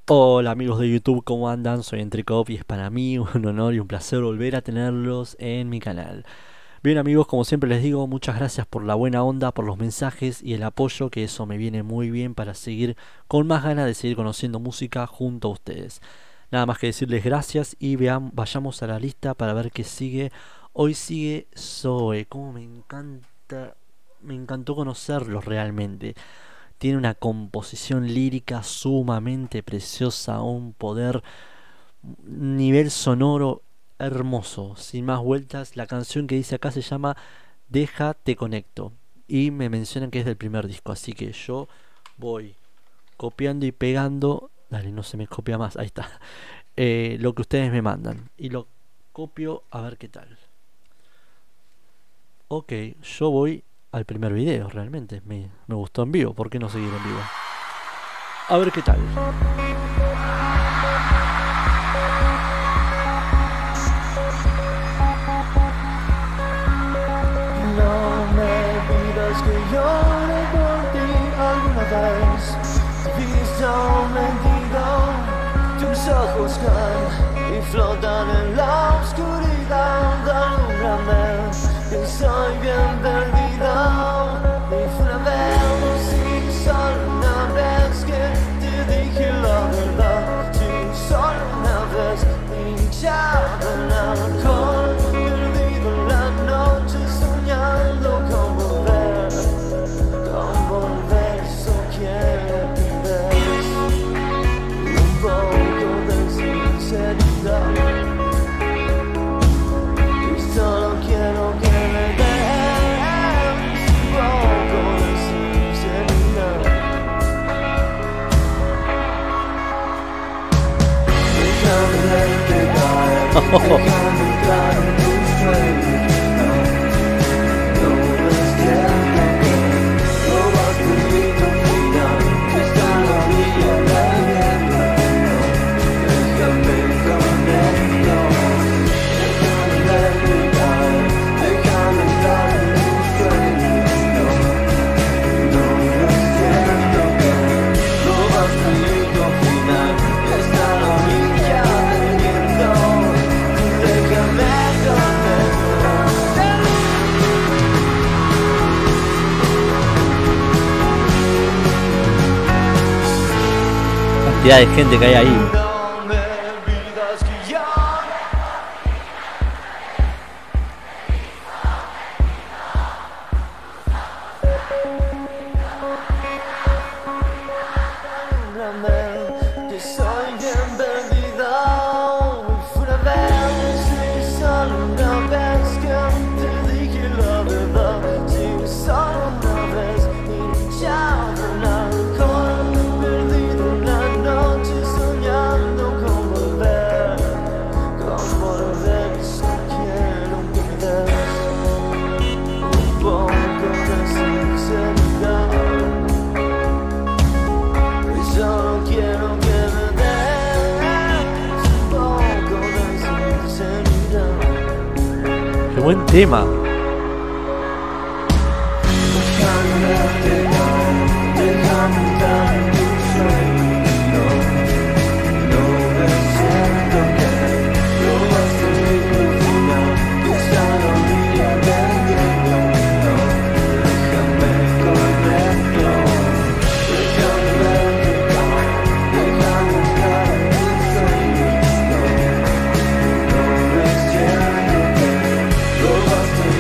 Hola amigos de YouTube, ¿cómo andan? Soy Entrecop y es para mí un honor y un placer volver a tenerlos en mi canal. Bien amigos, como siempre les digo, muchas gracias por la buena onda, por los mensajes y el apoyo, que eso me viene muy bien para seguir con más ganas de seguir conociendo música junto a ustedes. Nada más que decirles gracias y vayamos a la lista para ver qué sigue. Hoy sigue Zoe, como me encantó conocerlos realmente. Tiene una composición lírica sumamente preciosa, un poder, nivel sonoro hermoso. Sin más vueltas, la canción que dice acá se llama Deja Te Conecto. Y me mencionan que es del primer disco, así que yo voy copiando y pegando. Dale, no se me copia más, ahí está. Lo que ustedes me mandan. Y lo copio a ver qué tal. Ok, yo voy al primer video, realmente. Me gustó en vivo, ¿por qué no seguir en vivo? A ver qué tal. No me pidas que llore por ti alguna vez. Visto mentido, tus ojos caen y flotan en la oscuridad. Alúmbrame, que soy bien perdido. Y fue una vez, sí, solo una vez que te dije la verdad. Sí, solo una vez, hinchado en alcohol, perdido en la noche, soñando con volver, eso que pides. Un poco de sinceridad, y solo quiero que me des un poco de sinceridad. Déjame verte caer, déjame entrar en tus sueños. No ves que robaste mi vida, que está en la orilla del viento. Déjame conecto, déjame verte caer, déjame entrar en tus sueños. No ves que robaste mi vida, que está en la orilla del viento. Déjame Cantidad de gente que hay ahí. no me pidas que yo que soy bien perdido. Y fue una vez, sí, solo una vez que te dije la verdad. Sí, solo una vez, hinchado en alcohol, perdido en la noche, soñando con volver, eso quiero que me des un poco de sinceridad. Y solo quiero que me des un poco de sinceridad. Qué buen tema. Déjame verte caer, déjame entrar en tus sueños. No ves cierto que robaste mi vida, que está en la orilla del viento. Déjame conecto, déjame verte caer, déjame entrar en tus sueños. No ves cierto que robaste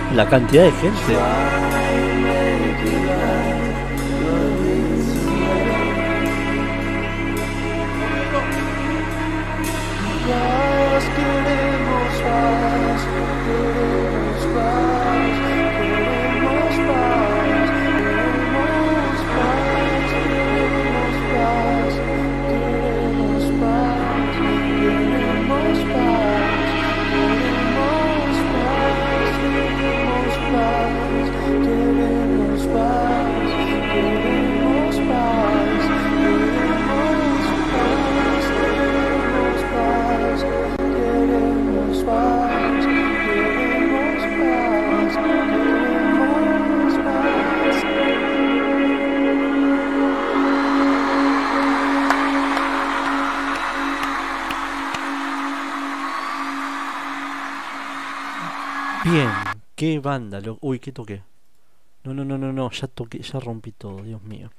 La cantidad de gente. Bien, qué banda, uy, ¿qué toqué? No, ya toqué, ya rompí todo, Dios mío.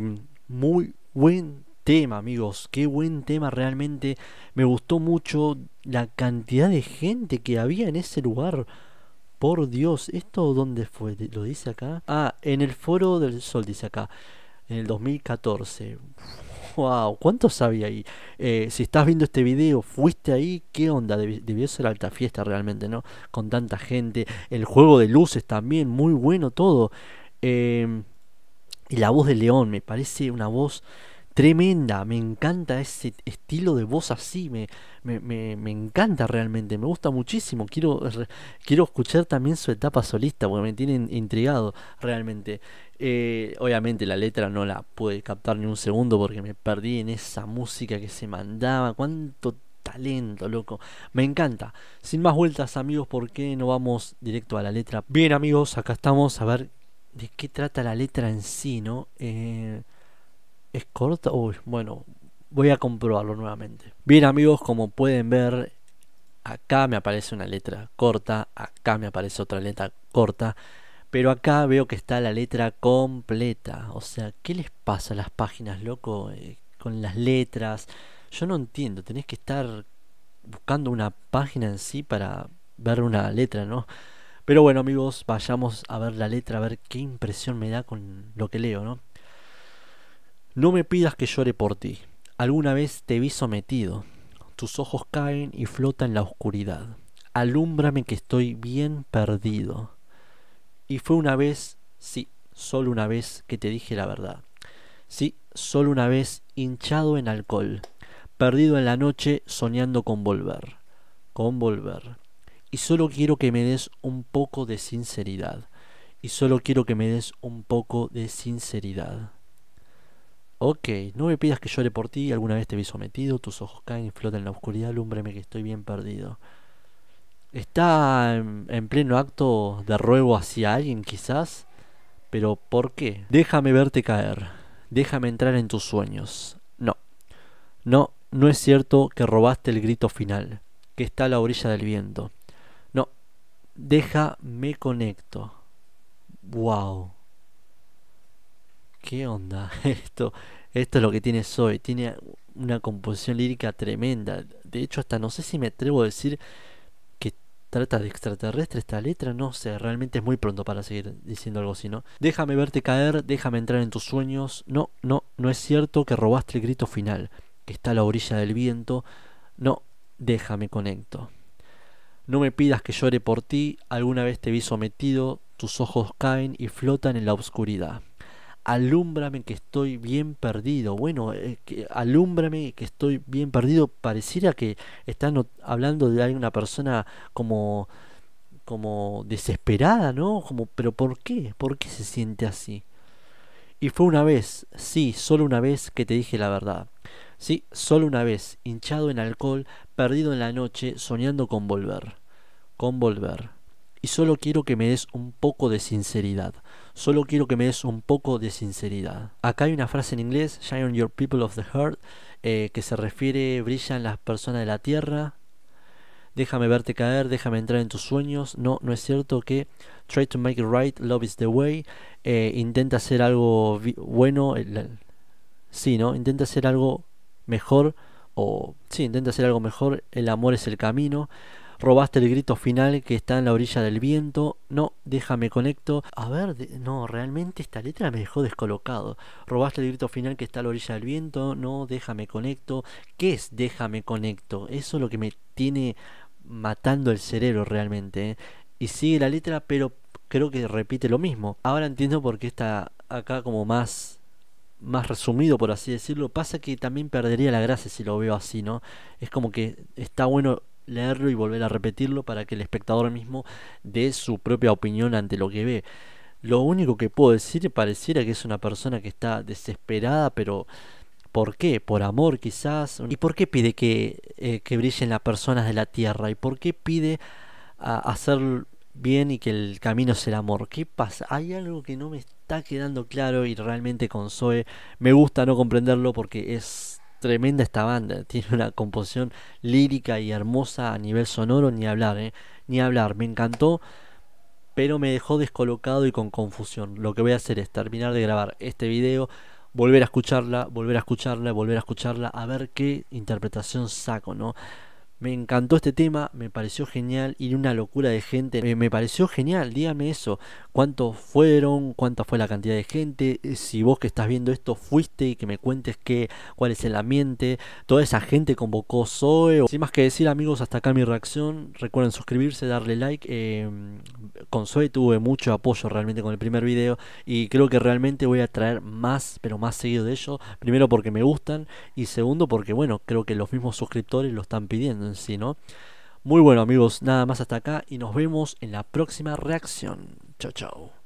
Muy buen tema, amigos, qué buen tema realmente. Me gustó mucho la cantidad de gente que había en ese lugar. Por Dios, ¿esto dónde fue? ¿Lo dice acá? Ah, en el Foro del Sol, dice acá, en el 2014. Wow, ¿cuántos había ahí? Si estás viendo este video, fuiste ahí, ¿qué onda? Debió ser alta fiesta realmente, ¿no? Con tanta gente, el juego de luces también, muy bueno todo. Em, y la voz de León, me parece una voz tremenda, me encanta ese estilo de voz así, me encanta realmente, me gusta muchísimo. Quiero escuchar también su etapa solista porque me tiene intrigado realmente. Obviamente la letra no la pude captar ni un segundo porque me perdí en esa música que se mandaba. Cuánto talento, loco. Me encanta. Sin más vueltas, amigos, ¿por qué no vamos directo a la letra? Bien, amigos, acá estamos a ver de qué trata la letra en sí, ¿no? ¿Es corta? Uy, bueno, voy a comprobarlo nuevamente. Bien, amigos, como pueden ver, acá me aparece una letra corta, acá me aparece otra letra corta, pero acá veo que está la letra completa. O sea, ¿qué les pasa a las páginas, loco? Con las letras. Yo no entiendo, tenés que estar buscando una página en sí para ver una letra, ¿no? Pero bueno, amigos, vayamos a ver la letra, a ver qué impresión me da con lo que leo, ¿no? No me pidas que llore por ti. Alguna vez te vi sometido. Tus ojos caen y flotan en la oscuridad. Alúmbrame que estoy bien perdido. Y fue una vez, sí, solo una vez que te dije la verdad. Sí, solo una vez hinchado en alcohol. Perdido en la noche soñando con volver. Con volver. Y solo quiero que me des un poco de sinceridad. Y solo quiero que me des un poco de sinceridad. Ok, no me pidas que llore por ti, alguna vez te vi sometido, tus ojos caen y flotan en la oscuridad, alúmbrame que estoy bien perdido. Está en pleno acto de ruego hacia alguien quizás, pero ¿por qué? Déjame verte caer, déjame entrar en tus sueños. No es cierto que robaste el grito final, que está a la orilla del viento. No, déjame conecto. Wow. ¿Qué onda? Esto es lo que tiene Zoe. Tiene una composición lírica tremenda. De hecho, hasta no sé si me atrevo a decir que trata de extraterrestre esta letra. No sé, realmente es muy pronto para seguir diciendo algo así, ¿no? Déjame verte caer, déjame entrar en tus sueños. No es cierto que robaste el grito final, que está a la orilla del viento. No, déjame conecto. No me pidas que llore por ti, alguna vez te vi sometido, tus ojos caen y flotan en la oscuridad. Alúmbrame que estoy bien perdido. Bueno, alúmbrame que estoy bien perdido. Pareciera que están hablando de una persona como desesperada, ¿no? Pero ¿por qué? ¿Por qué se siente así? Y fue una vez, sí, solo una vez que te dije la verdad. Sí, solo una vez, hinchado en alcohol, perdido en la noche, soñando con volver. Con volver. Y solo quiero que me des un poco de sinceridad. Solo quiero que me des un poco de sinceridad. Acá hay una frase en inglés, Shine on your people of the heart, que se refiere, brillan las personas de la tierra. Déjame verte caer, déjame entrar en tus sueños. No es cierto que try to make it right, love is the way. Intenta hacer algo bueno. Sí, ¿no? Intenta hacer algo mejor. Sí, intenta hacer algo mejor. El amor es el camino. Robaste el grito final que está en la orilla del viento. No, déjame conecto. A ver, no, realmente esta letra me dejó descolocado. Robaste el grito final que está a la orilla del viento. No, déjame conecto. ¿Qué es déjame conecto? Eso es lo que me tiene matando el cerebro realmente, ¿eh? Y sigue la letra, pero creo que repite lo mismo. Ahora entiendo por qué está acá como más resumido, por así decirlo. Pasa que también perdería la gracia si lo veo así, ¿no? Es como que está bueno leerlo y volver a repetirlo para que el espectador mismo dé su propia opinión ante lo que ve. Lo único que puedo decir pareciera que es una persona que está desesperada, pero ¿por qué? ¿Por amor quizás? ¿Y por qué pide que brillen las personas de la tierra? ¿Y por qué pide hacer bien y que el camino sea el amor? ¿Qué pasa? Hay algo que no me está quedando claro y realmente con Zoe me gusta no comprenderlo porque es tremenda esta banda. Tiene una composición lírica y hermosa a nivel sonoro, ni hablar, ni hablar. Me encantó, pero me dejó descolocado y con confusión. Lo que voy a hacer es terminar de grabar este video, volver a escucharla, volver a escucharla, volver a escucharla, a ver qué interpretación saco, ¿no? Me encantó este tema, me pareció genial y una locura de gente. Me pareció genial, dígame eso. ¿Cuántos fueron? ¿Cuánta fue la cantidad de gente? Si vos que estás viendo esto fuiste y que me cuentes cuál es el ambiente. Toda esa gente convocó Zoe. Sin más que decir, amigos, hasta acá mi reacción. Recuerden suscribirse, darle like. Con Zoe tuve mucho apoyo realmente con el primer video y creo que realmente voy a traer más, pero más seguido de ellos. Primero porque me gustan y segundo porque, bueno, creo que los mismos suscriptores lo están pidiendo en sí, ¿no? Muy bueno, amigos, nada más hasta acá y nos vemos en la próxima reacción. Chau, chau.